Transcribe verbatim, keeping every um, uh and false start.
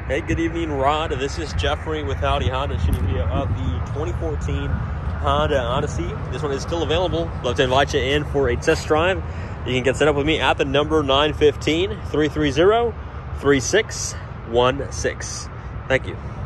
Hey, good evening, Rod. This is Jeffrey with Howdy Honda, shooting a video of the twenty fourteen Honda Odyssey. This one is still available. Love to invite you in for a test drive. You can get set up with me at the number nine one five, three three zero, three six one six. Thank you.